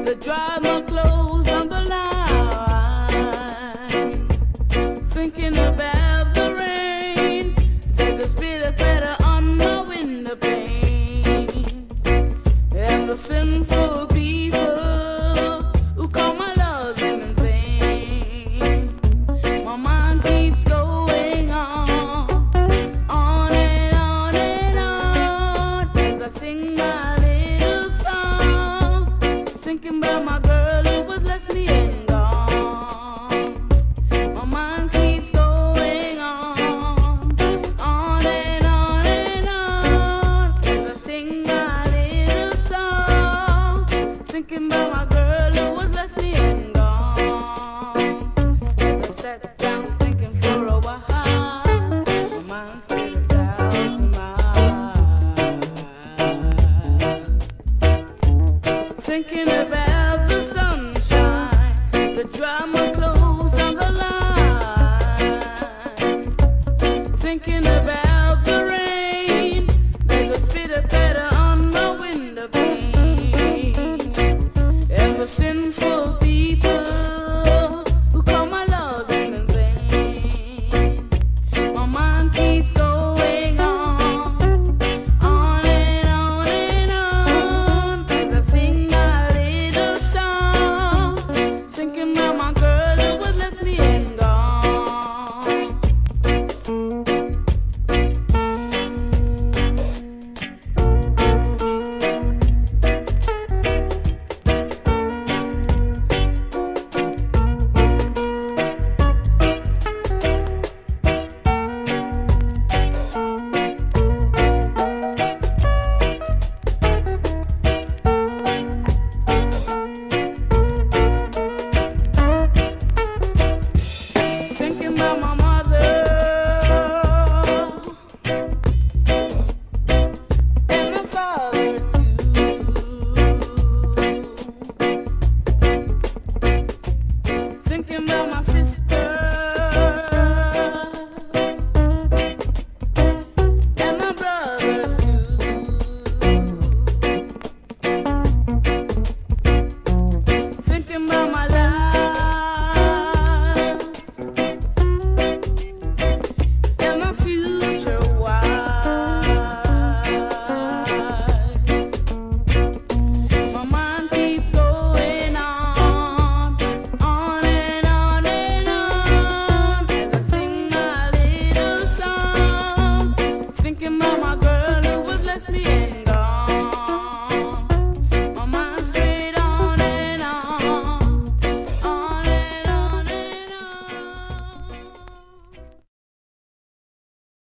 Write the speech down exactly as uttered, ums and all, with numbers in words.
to dry my clothes on the line, thinking about the rain, take a spit better on my window pane, and the sinful people who call my love in vain. My mind keeps going on, on and on and on, as I sing my little song, thinking about my girl who was left me and gone. My mind keeps going on, on and on and on, as I sing my little song, thinking about my girl who was left me and gone. As I sat down thinking for a while, my mind said a thousand miles, thinking about the sunshine, the dry my clothes on the line, thinking about the rain, like a spit better on my window pane, and the sinful